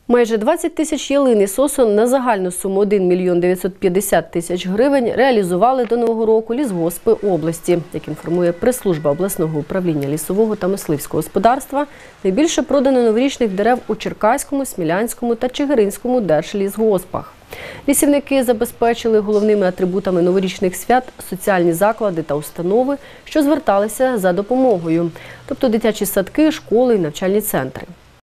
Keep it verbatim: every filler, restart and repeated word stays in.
Майже двадцять тисяч ялин і сосен на загальну суму один мільйон дев'ятсот п'ятдесят тисяч гривень реалізували до Нового року лісгоспи області. Як інформує прес-служба обласного управління лісового та мисливського господарства, найбільше продано новорічних дерев у Черкаському, Смілянському та Чигиринському держлісгоспах. Лісівники забезпечили головними атрибутами новорічних свят соціальні заклади та установи, що зверталися за допомогою, тобто дитячі садки, школи і навчальні центри.